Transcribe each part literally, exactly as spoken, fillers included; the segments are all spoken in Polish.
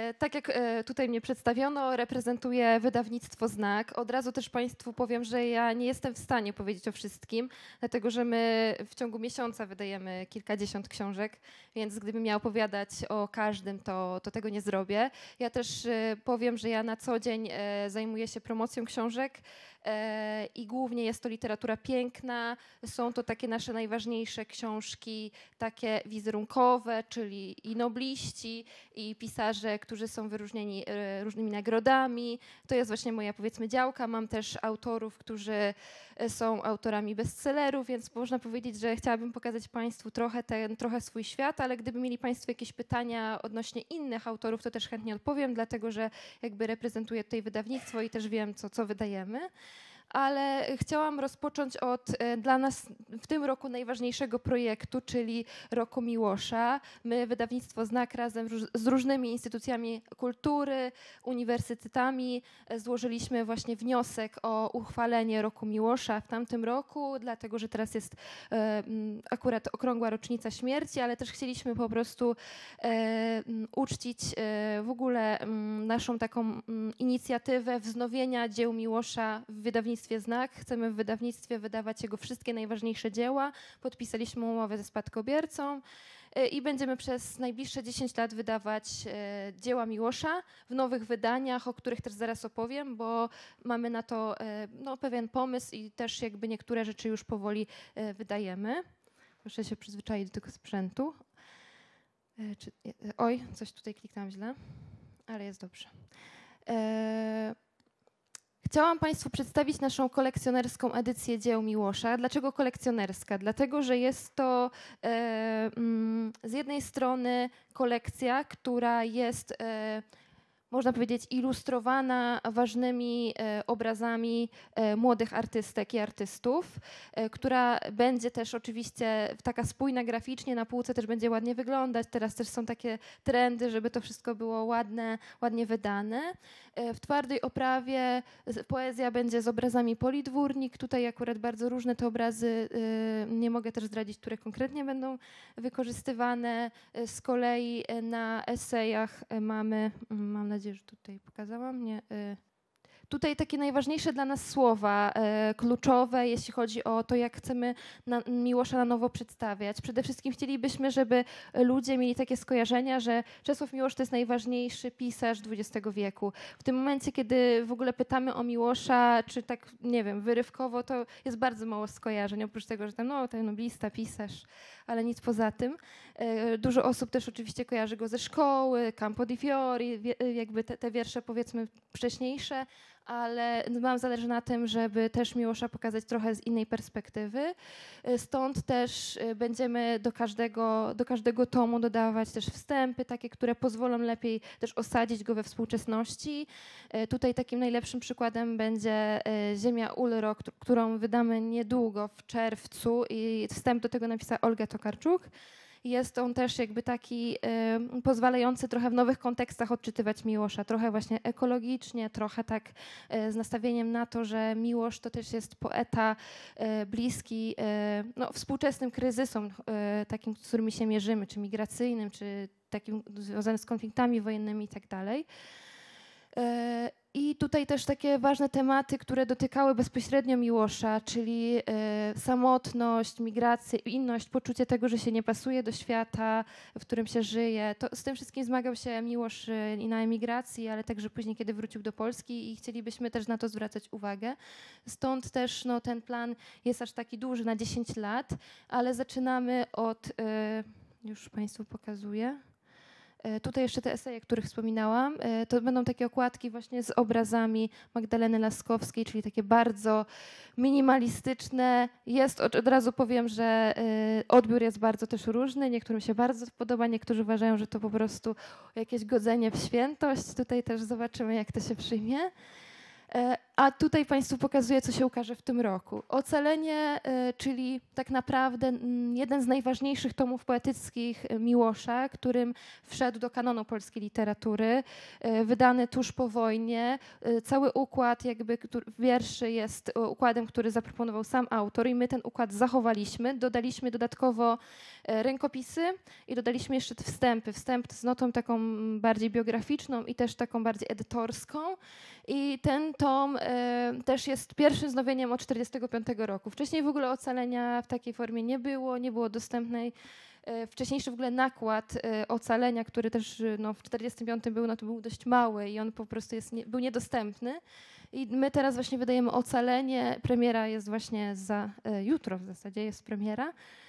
Tak jak tutaj mnie przedstawiono, reprezentuję wydawnictwo Znak. Od razu też Państwu powiem, że ja nie jestem w stanie powiedzieć o wszystkim, dlatego że my w ciągu miesiąca wydajemy kilkadziesiąt książek, więc gdybym miała opowiadać o każdym, to, to tego nie zrobię. Ja też powiem, że ja na co dzień zajmuję się promocją książek i głównie jest to literatura piękna. Są to takie nasze najważniejsze książki, takie wizerunkowe, czyli i nobliści, i pisarze, którzy są wyróżnieni różnymi nagrodami. To jest właśnie moja, powiedzmy, działka. Mam też autorów, którzy są autorami bestsellerów, więc można powiedzieć, że chciałabym pokazać Państwu trochę, ten, trochę swój świat, ale gdyby mieli Państwo jakieś pytania odnośnie innych autorów, to też chętnie odpowiem, dlatego że jakby reprezentuję tutaj wydawnictwo i też wiem, co, co wydajemy. Ale chciałam rozpocząć od dla nas w tym roku najważniejszego projektu, czyli Roku Miłosza. My, wydawnictwo Znak, razem z różnymi instytucjami kultury, uniwersytetami złożyliśmy właśnie wniosek o uchwalenie Roku Miłosza w tamtym roku, dlatego że teraz jest e, akurat okrągła rocznica śmierci, ale też chcieliśmy po prostu e, uczcić e, w ogóle m, naszą taką m, inicjatywę wznowienia dzieł Miłosza w wydawnictwie Znak. Chcemy w wydawnictwie wydawać jego wszystkie najważniejsze dzieła. Podpisaliśmy umowę ze spadkobiercą i będziemy przez najbliższe dziesięć lat wydawać dzieła Miłosza w nowych wydaniach, o których też zaraz opowiem, bo mamy na to no, pewien pomysł i też jakby niektóre rzeczy już powoli wydajemy. Muszę się przyzwyczaić do tego sprzętu. Czy, oj, coś tutaj kliknęłam źle, ale jest dobrze. Chciałam Państwu przedstawić naszą kolekcjonerską edycję dzieł Miłosza. Dlaczego kolekcjonerska? Dlatego, że jest to e, mm, z jednej strony kolekcja, która jest, e, można powiedzieć, ilustrowana ważnymi e, obrazami e, młodych artystek i artystów, e, która będzie też oczywiście taka spójna graficznie, na półce też będzie ładnie wyglądać. Teraz też są takie trendy, żeby to wszystko było ładne, ładnie wydane. E, w twardej oprawie poezja będzie z obrazami Polidwórnik. Tutaj akurat bardzo różne te obrazy, e, nie mogę też zdradzić, które konkretnie będą wykorzystywane. E, z kolei na esejach mamy, mam nadzieję, że tutaj pokazałam, nie, y, tutaj takie najważniejsze dla nas słowa y, kluczowe, jeśli chodzi o to, jak chcemy na, Miłosza na nowo przedstawiać. Przede wszystkim chcielibyśmy, żeby ludzie mieli takie skojarzenia, że Czesław Miłosz to jest najważniejszy pisarz dwudziestego wieku. W tym momencie, kiedy w ogóle pytamy o Miłosza, czy tak, nie wiem, wyrywkowo, to jest bardzo mało skojarzeń, oprócz tego, że tam, no, ten noblista, pisarz, ale nic poza tym. Dużo osób też oczywiście kojarzy go ze szkoły, Campo di Fiori, jakby te, te wiersze, powiedzmy, wcześniejsze, ale nam zależy na tym, żeby też Miłosza pokazać trochę z innej perspektywy. Stąd też będziemy do każdego, do każdego tomu dodawać też wstępy, takie, które pozwolą lepiej też osadzić go we współczesności. Tutaj takim najlepszym przykładem będzie Ziemia Ulro, którą wydamy niedługo, w czerwcu, i wstęp do tego napisała Olga Tokarczuk. Jest on też jakby taki y, pozwalający trochę w nowych kontekstach odczytywać Miłosza, trochę właśnie ekologicznie, trochę tak y, z nastawieniem na to, że Miłosz to też jest poeta y, bliski y, no, współczesnym kryzysom, y, takim, z którymi się mierzymy, czy migracyjnym, czy takim związanym z konfliktami wojennymi i tak dalej. I tutaj też takie ważne tematy, które dotykały bezpośrednio Miłosza, czyli y, samotność, migrację, inność, poczucie tego, że się nie pasuje do świata, w którym się żyje. To, z tym wszystkim zmagał się Miłosz y, i na emigracji, ale także później, kiedy wrócił do Polski, i chcielibyśmy też na to zwracać uwagę. Stąd też no, ten plan jest aż taki duży, na dziesięć lat, ale zaczynamy od, y, już Państwu pokazuję. Tutaj jeszcze te eseje, o których wspominałam, to będą takie okładki właśnie z obrazami Magdaleny Laskowskiej, czyli takie bardzo minimalistyczne. Jest, od, od razu powiem, że odbiór jest bardzo też różny. Niektórym się bardzo podoba, niektórzy uważają, że to po prostu jakieś godzenie w świętość. Tutaj też zobaczymy, jak to się przyjmie. A tutaj Państwu pokazuję, co się ukaże w tym roku. Ocalenie, czyli tak naprawdę jeden z najważniejszych tomów poetyckich Miłosza, którym wszedł do kanonu polskiej literatury, wydany tuż po wojnie. Cały układ jakby wierszy jest układem, który zaproponował sam autor i my ten układ zachowaliśmy. Dodaliśmy dodatkowo rękopisy i dodaliśmy jeszcze wstępy. Wstęp z notą taką bardziej biograficzną i też taką bardziej edytorską. I ten tom e, też jest pierwszym wznowieniem od tysiąc dziewięćset czterdziestego piątego roku. Wcześniej w ogóle Ocalenia w takiej formie nie było, nie było dostępnej. E, wcześniejszy w ogóle nakład e, Ocalenia, który też no, w czterdziestym piątym był, no to był dość mały i on po prostu jest nie, był niedostępny. I my teraz właśnie wydajemy Ocalenie. Premiera jest właśnie za e, jutro w zasadzie jest premiera.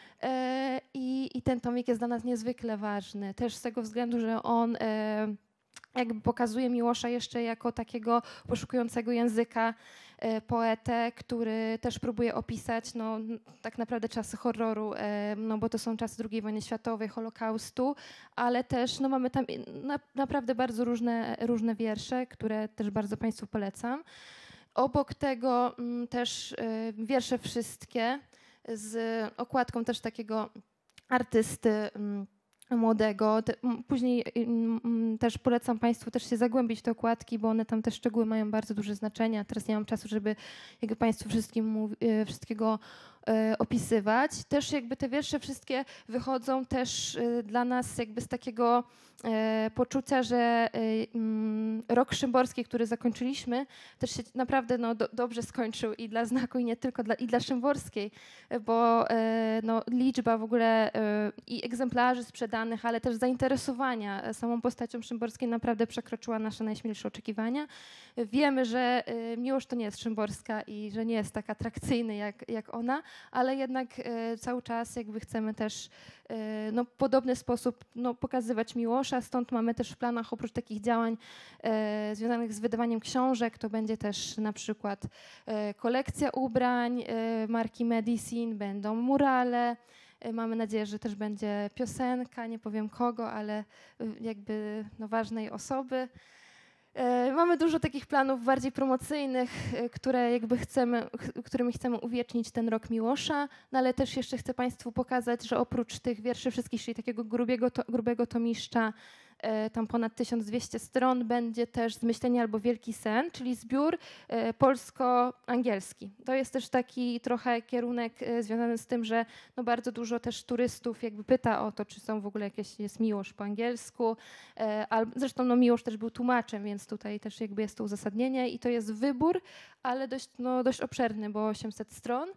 E, i, I ten tomik jest dla nas niezwykle ważny. Też z tego względu, że on e, jakby pokazuje Miłosza jeszcze jako takiego poszukującego języka e, poetę, który też próbuje opisać no, tak naprawdę czasy horroru, e, no bo to są czasy drugiej wojny światowej, Holokaustu, ale też no, mamy tam na, naprawdę bardzo różne, różne wiersze, które też bardzo Państwu polecam. Obok tego m, też e, wiersze wszystkie z okładką też takiego artysty m, młodego. Później też polecam Państwu też się zagłębić w te okładki, bo one tam te szczegóły mają bardzo duże znaczenie. Teraz nie mam czasu, żeby jakby Państwu wszystkim, wszystkiego opisywać. Też jakby te wiersze wszystkie wychodzą też dla nas jakby z takiego poczucia, że rok szymborski, który zakończyliśmy, też się naprawdę no, do, dobrze skończył i dla Znaku, i nie tylko dla, i dla Szymborskiej, bo no, liczba w ogóle i egzemplarzy sprzedanych, ale też zainteresowania samą postacią Szymborskiej naprawdę przekroczyła nasze najśmielsze oczekiwania. Wiemy, że Miłosz to nie jest Szymborska i że nie jest tak atrakcyjny jak, jak ona, ale jednak cały czas jakby chcemy też no, w podobny sposób no, pokazywać Miłosza, stąd mamy też w planach oprócz takich działań e, związanych z wydawaniem książek, to będzie też na przykład e, kolekcja ubrań e, marki Medicine, będą murale, e, mamy nadzieję, że też będzie piosenka, nie powiem kogo, ale e, jakby no, ważnej osoby. Mamy dużo takich planów bardziej promocyjnych, które jakby chcemy, którymi chcemy uwiecznić ten rok Miłosza, no ale też jeszcze chcę Państwu pokazać, że oprócz tych wierszy wszystkich, czyli takiego grubiego, to, grubego tomiszcza, tam ponad tysiąc dwieście stron, będzie też Zmyślenie albo Wielki Sen, czyli zbiór polsko-angielski. To jest też taki trochę kierunek związany z tym, że no bardzo dużo też turystów jakby pyta o to, czy są w ogóle jakieś, jest Miłosz po angielsku. Zresztą no Miłosz też był tłumaczem, więc tutaj też jakby jest to uzasadnienie i to jest wybór, ale dość, no, dość obszerny, bo osiemset stron.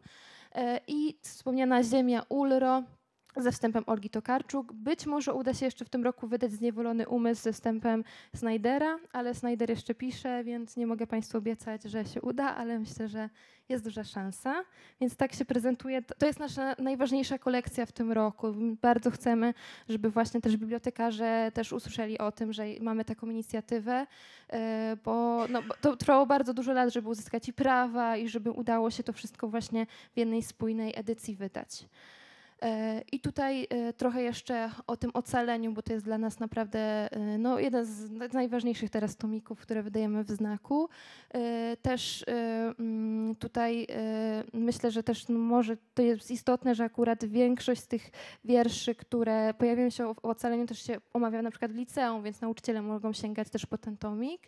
I wspomniana Ziemia Ulro ze wstępem Olgi Tokarczuk. Być może uda się jeszcze w tym roku wydać Zniewolony umysł ze wstępem Snydera, ale Snyder jeszcze pisze, więc nie mogę Państwu obiecać, że się uda, ale myślę, że jest duża szansa. Więc tak się prezentuje. To jest nasza najważniejsza kolekcja w tym roku. Bardzo chcemy, żeby właśnie też bibliotekarze też usłyszeli o tym, że mamy taką inicjatywę, bo, no, bo to trwało bardzo dużo lat, żeby uzyskać i prawa i żeby udało się to wszystko właśnie w jednej spójnej edycji wydać. I tutaj trochę jeszcze o tym ocaleniu, bo to jest dla nas naprawdę no, jeden z najważniejszych teraz tomików, które wydajemy w Znaku. Też tutaj myślę, że też może to jest istotne, że akurat większość z tych wierszy, które pojawiają się o ocaleniu, też się omawia na przykład w liceum, więc nauczyciele mogą sięgać też po ten tomik.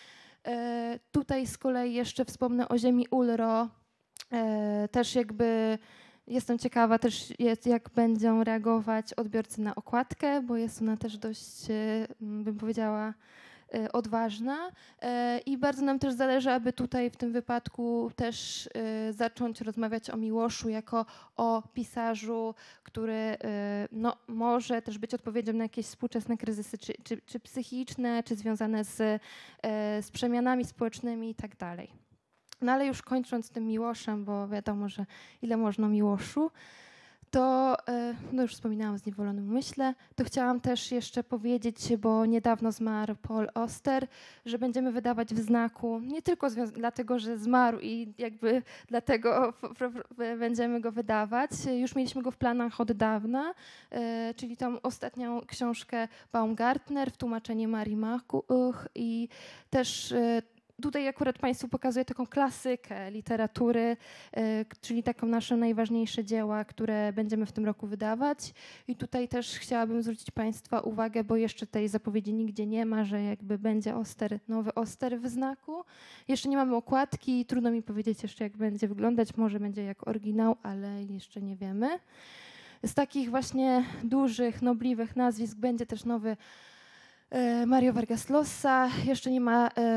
Tutaj z kolei jeszcze wspomnę o Ziemi Ulro. Też jakby jestem ciekawa też, jak będą reagować odbiorcy na okładkę, bo jest ona też dość, bym powiedziała, odważna. I bardzo nam też zależy, aby tutaj w tym wypadku też zacząć rozmawiać o Miłoszu jako o pisarzu, który no, może też być odpowiedzią na jakieś współczesne kryzysy, czy, czy, czy psychiczne, czy związane z, z przemianami społecznymi i tak dalej. No ale już kończąc tym Miłoszem, bo wiadomo, że ile można Miłoszu, to no już wspominałam o Zniewolonym umyśle, to chciałam też jeszcze powiedzieć, bo niedawno zmarł Paul Auster, że będziemy wydawać w Znaku, nie tylko dlatego, że zmarł i jakby dlatego będziemy go wydawać. Już mieliśmy go w planach od dawna, czyli tą ostatnią książkę Baumgartner w tłumaczeniu Marii Machuch i też tutaj akurat Państwu pokazuję taką klasykę literatury, y, czyli taką nasze najważniejsze dzieła, które będziemy w tym roku wydawać. I tutaj też chciałabym zwrócić Państwa uwagę, bo jeszcze tej zapowiedzi nigdzie nie ma, że jakby będzie oster, nowy oster w znaku. Jeszcze nie mamy okładki, trudno mi powiedzieć jeszcze, jak będzie wyglądać. Może będzie jak oryginał, ale jeszcze nie wiemy. Z takich właśnie dużych, nobliwych nazwisk będzie też nowy e, Mario Vargas Llosa. Jeszcze nie ma e,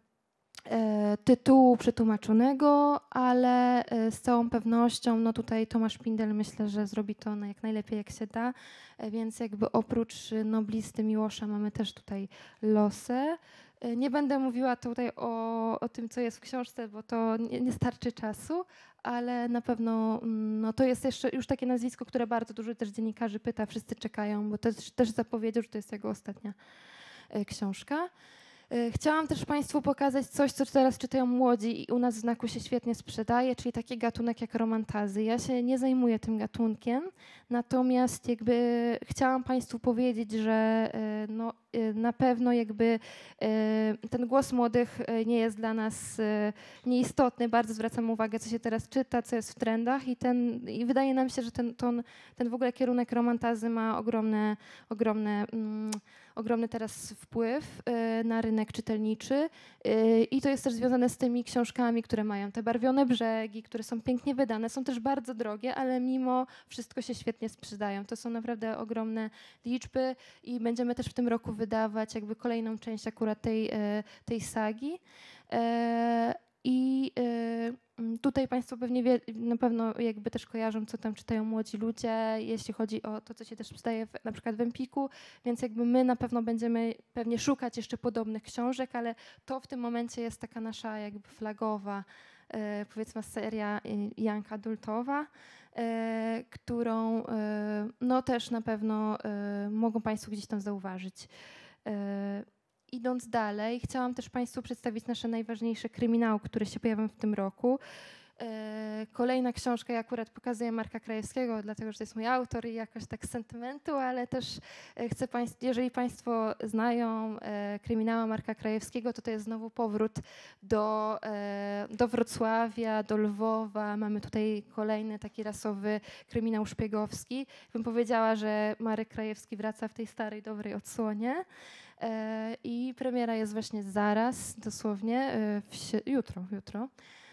e, tytułu przetłumaczonego, ale e, z całą pewnością no tutaj Tomasz Pindel myślę, że zrobi to na jak najlepiej jak się da. E, więc jakby oprócz noblisty Miłosza mamy też tutaj Losę. E, nie będę mówiła tutaj o, o tym, co jest w książce, bo to nie, nie starczy czasu, ale na pewno no, to jest jeszcze już takie nazwisko, które bardzo dużo też dziennikarzy pyta, wszyscy czekają, bo też, też zapowiedział, że to jest jego ostatnia e, książka. E, chciałam też Państwu pokazać coś, co teraz czytają młodzi i u nas w znaku się świetnie sprzedaje, czyli taki gatunek jak romantazy. Ja się nie zajmuję tym gatunkiem, natomiast jakby chciałam Państwu powiedzieć, że e, no, e, na pewno jakby e, ten głos młodych e, nie jest dla nas e, nieistotny. Bardzo zwracam uwagę, co się teraz czyta, co jest w trendach i, ten, i wydaje nam się, że ten, ten, ten w ogóle kierunek romantazy ma ogromne, ogromne mm, ogromny teraz wpływ y, na rynek czytelniczy y, i to jest też związane z tymi książkami, które mają te barwione brzegi, które są pięknie wydane, są też bardzo drogie, ale mimo wszystko się świetnie sprzedają. To są naprawdę ogromne liczby i będziemy też w tym roku wydawać jakby kolejną część akurat tej, y, tej sagi. Y, I y, tutaj Państwo pewnie wie, na pewno jakby też kojarzą, co tam czytają młodzi ludzie, jeśli chodzi o to, co się też sprzedaje w, na przykład w Empiku, więc jakby my na pewno będziemy pewnie szukać jeszcze podobnych książek, ale to w tym momencie jest taka nasza jakby flagowa, y, powiedzmy seria young adultowa, y, którą y, no też na pewno y, mogą Państwo gdzieś tam zauważyć. Y, Idąc dalej, chciałam też Państwu przedstawić nasze najważniejsze kryminały, które się pojawią w tym roku. E, kolejna książka, ja akurat pokazuję Marka Krajewskiego, dlatego że to jest mój autor i jakoś tak z sentymentu, ale też chcę Państwu, jeżeli Państwo znają e, kryminała Marka Krajewskiego, to to jest znowu powrót do, e, do Wrocławia, do Lwowa. Mamy tutaj kolejny taki rasowy kryminał szpiegowski. Bym powiedziała, że Marek Krajewski wraca w tej starej, dobrej odsłonie. I premiera jest właśnie zaraz, dosłownie, w, jutro, jutro.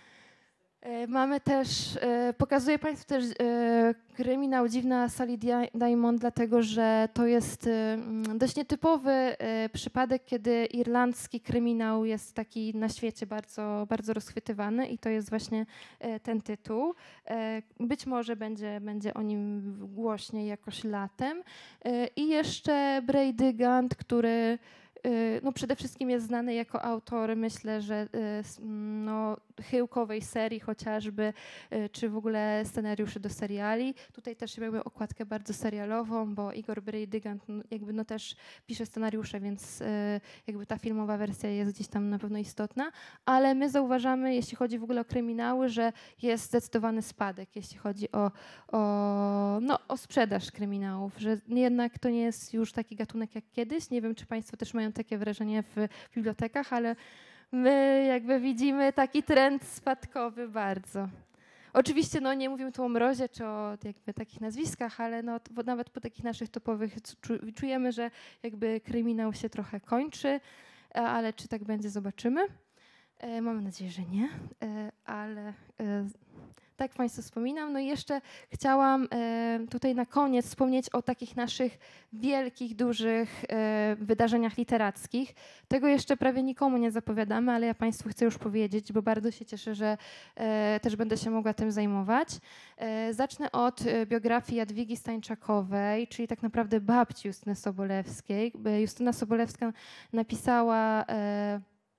Mamy też, pokazuję Państwu też kryminał Dziwna Sally Diamond, dlatego że to jest dość nietypowy przypadek, kiedy irlandzki kryminał jest taki na świecie bardzo, bardzo rozchwytywany i to jest właśnie ten tytuł. Być może będzie, będzie o nim głośniej jakoś latem. I jeszcze Brady Gant, który no przede wszystkim jest znany jako autor, myślę, że no, chyłkowej serii chociażby, czy w ogóle scenariuszy do seriali. Tutaj też mamy okładkę bardzo serialową, bo Igor Brady-Gant no, jakby no też pisze scenariusze, więc jakby ta filmowa wersja jest gdzieś tam na pewno istotna, ale my zauważamy, jeśli chodzi w ogóle o kryminały, że jest zdecydowany spadek, jeśli chodzi o, o, no, o sprzedaż kryminałów, że jednak to nie jest już taki gatunek jak kiedyś. Nie wiem, czy Państwo też mają takie wrażenie w bibliotekach, ale my jakby widzimy taki trend spadkowy bardzo. Oczywiście no, nie mówimy tu o Mrozie czy o jakby takich nazwiskach, ale no, to, nawet po takich naszych topowych czujemy, że jakby kryminał się trochę kończy, ale czy tak będzie, zobaczymy. E, mam nadzieję, że nie, e, ale e, tak Państwu wspominam. No i jeszcze chciałam e, tutaj na koniec wspomnieć o takich naszych wielkich, dużych e, wydarzeniach literackich. Tego jeszcze prawie nikomu nie zapowiadamy, ale ja Państwu chcę już powiedzieć, bo bardzo się cieszę, że e, też będę się mogła tym zajmować. E, zacznę od e, biografii Jadwigi Stańczakowej, czyli tak naprawdę babci Justyny Sobolewskiej. Justyna Sobolewska napisała e,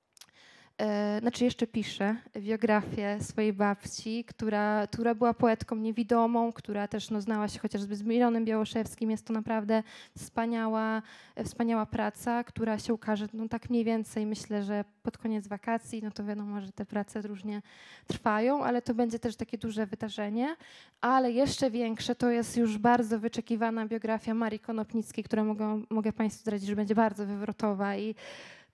E, znaczy jeszcze pisze biografię swojej babci, która, która była poetką niewidomą, która też no, znała się chociażby z Milonem Białoszewskim. Jest to naprawdę wspaniała, wspaniała praca, która się ukaże no, tak mniej więcej, myślę, że pod koniec wakacji. No to wiadomo, że te prace różnie trwają, ale to będzie też takie duże wydarzenie. Ale jeszcze większe to jest już bardzo wyczekiwana biografia Marii Konopnickiej, która mogę, mogę Państwu zdradzić, że będzie bardzo wywrotowa i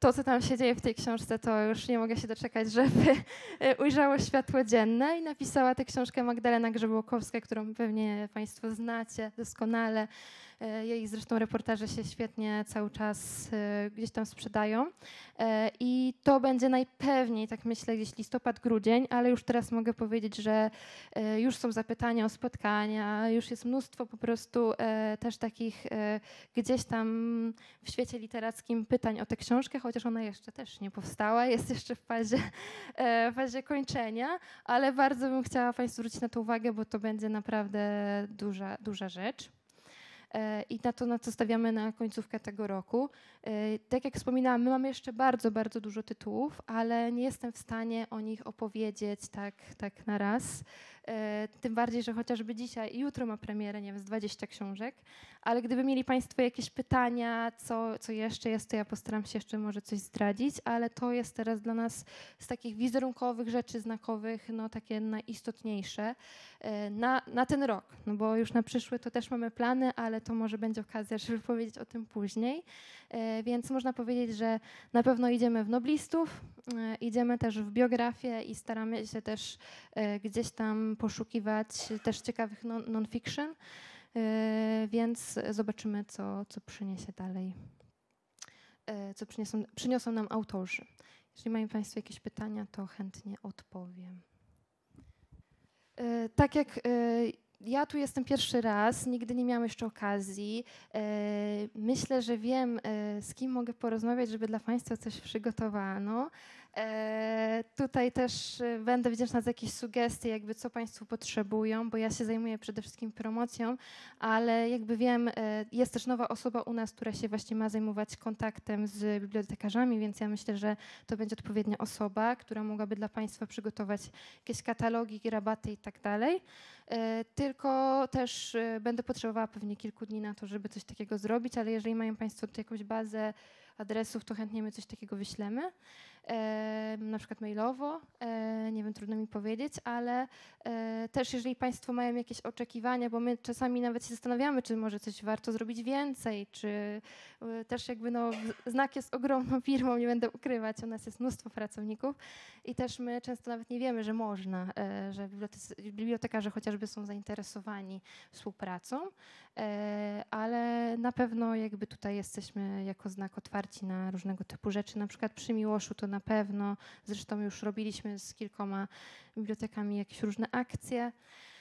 to, co tam się dzieje w tej książce, to już nie mogę się doczekać, żeby ujrzało światło dzienne. I napisała tę książkę Magdalena Grzebałkowska, którą pewnie Państwo znacie doskonale. Jej zresztą reportaże się świetnie cały czas gdzieś tam sprzedają. I to będzie najpewniej, tak myślę, gdzieś listopad, grudzień, ale już teraz mogę powiedzieć, że już są zapytania o spotkania, już jest mnóstwo po prostu też takich gdzieś tam w świecie literackim pytań o tę książkę, chociaż ona jeszcze też nie powstała, jest jeszcze w fazie, w fazie kończenia, ale bardzo bym chciała Państwu zwrócić na to uwagę, bo to będzie naprawdę duża, duża rzecz. I na to, na co stawiamy na końcówkę tego roku. Tak jak wspominałam, my mamy jeszcze bardzo, bardzo dużo tytułów, ale nie jestem w stanie o nich opowiedzieć tak, tak na raz. Tym bardziej, że chociażby dzisiaj i jutro ma premierę, nie wiem, z dwadzieścia książek, ale gdyby mieli Państwo jakieś pytania, co, co jeszcze jest, to ja postaram się jeszcze może coś zdradzić, ale to jest teraz dla nas z takich wizerunkowych rzeczy znakowych, no takie najistotniejsze na, na ten rok, no bo już na przyszły to też mamy plany, ale to może będzie okazja, żeby powiedzieć o tym później. Więc można powiedzieć, że na pewno idziemy w noblistów, idziemy też w biografię i staramy się też gdzieś tam poszukiwać też ciekawych non-fiction, więc zobaczymy, co, co przyniesie dalej, co przyniosą, przyniosą nam autorzy. Jeśli mają Państwo jakieś pytania, to chętnie odpowiem. Tak jak ja tu jestem pierwszy raz, nigdy nie miałam jeszcze okazji. Myślę, że wiem, z kim mogę porozmawiać, żeby dla Państwa coś przygotowano. E, tutaj też będę wdzięczna za jakieś sugestie, jakby co Państwo potrzebują, bo ja się zajmuję przede wszystkim promocją, ale jakby wiem, e, jest też nowa osoba u nas, która się właśnie ma zajmować kontaktem z bibliotekarzami, więc ja myślę, że to będzie odpowiednia osoba, która mogłaby dla Państwa przygotować jakieś katalogi, rabaty i tak dalej. E, tylko też e, będę potrzebowała pewnie kilku dni na to, żeby coś takiego zrobić, ale jeżeli mają Państwo tutaj jakąś bazę adresów, to chętnie my coś takiego wyślemy. E, na przykład mailowo, e, nie wiem, trudno mi powiedzieć, ale e, też jeżeli Państwo mają jakieś oczekiwania, bo my czasami nawet się zastanawiamy, czy może coś warto zrobić więcej, czy e, też jakby no Znak jest ogromną firmą, nie będę ukrywać, u nas jest mnóstwo pracowników i też my często nawet nie wiemy, że można, e, że bibliotekarze chociażby są zainteresowani współpracą, e, ale na pewno jakby tutaj jesteśmy jako Znak otwarci na różnego typu rzeczy, na przykład przy Miłoszu to na pewno, zresztą już robiliśmy z kilkoma bibliotekami jakieś różne akcje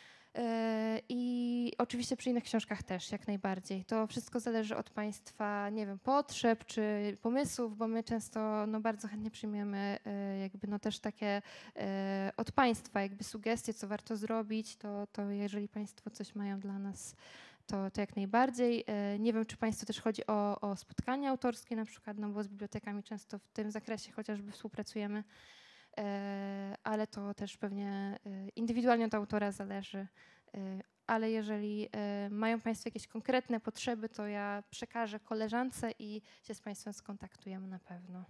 i oczywiście przy innych książkach też, jak najbardziej. To wszystko zależy od Państwa, nie wiem, potrzeb czy pomysłów, bo my często no, bardzo chętnie przyjmiemy jakby no też takie od Państwa jakby sugestie, co warto zrobić, to, to jeżeli Państwo coś mają dla nas, To, to jak najbardziej. Nie wiem, czy Państwu też chodzi o, o spotkania autorskie na przykład, no bo z bibliotekami często w tym zakresie chociażby współpracujemy, ale to też pewnie indywidualnie od autora zależy. Ale jeżeli mają Państwo jakieś konkretne potrzeby, to ja przekażę koleżance i się z Państwem skontaktujemy na pewno.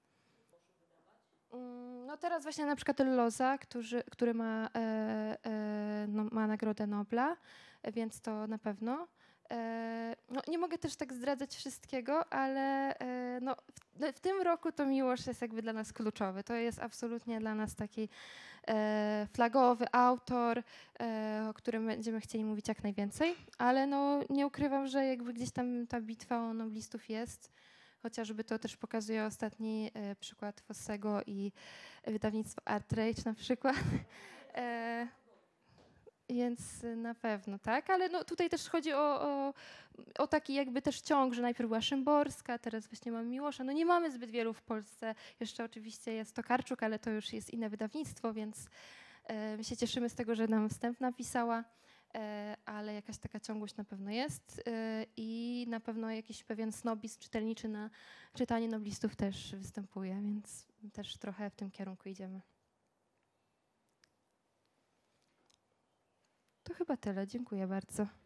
No teraz właśnie na przykład Loza, który, który ma, e, e, no, ma Nagrodę Nobla, więc to na pewno. E, no, nie mogę też tak zdradzać wszystkiego, ale e, no, w, w tym roku to Miłosz jest jakby dla nas kluczowy. To jest absolutnie dla nas taki e, flagowy autor, e, o którym będziemy chcieli mówić jak najwięcej, ale no, nie ukrywam, że jakby gdzieś tam ta bitwa o noblistów jest. Chociażby to też pokazuje ostatni e, przykład Fossego i wydawnictwo Artrage na przykład. E, więc na pewno, tak. Ale no, tutaj też chodzi o, o, o taki jakby też ciąg, że najpierw była Szymborska, teraz właśnie mamy Miłosza. No nie mamy zbyt wielu w Polsce. Jeszcze oczywiście jest Tokarczuk, ale to już jest inne wydawnictwo, więc e, my się cieszymy z tego, że nam wstęp napisała. Ale jakaś taka ciągłość na pewno jest i na pewno jakiś pewien snobizm czytelniczy na czytanie noblistów też występuje, więc też trochę w tym kierunku idziemy. To chyba tyle. Dziękuję bardzo.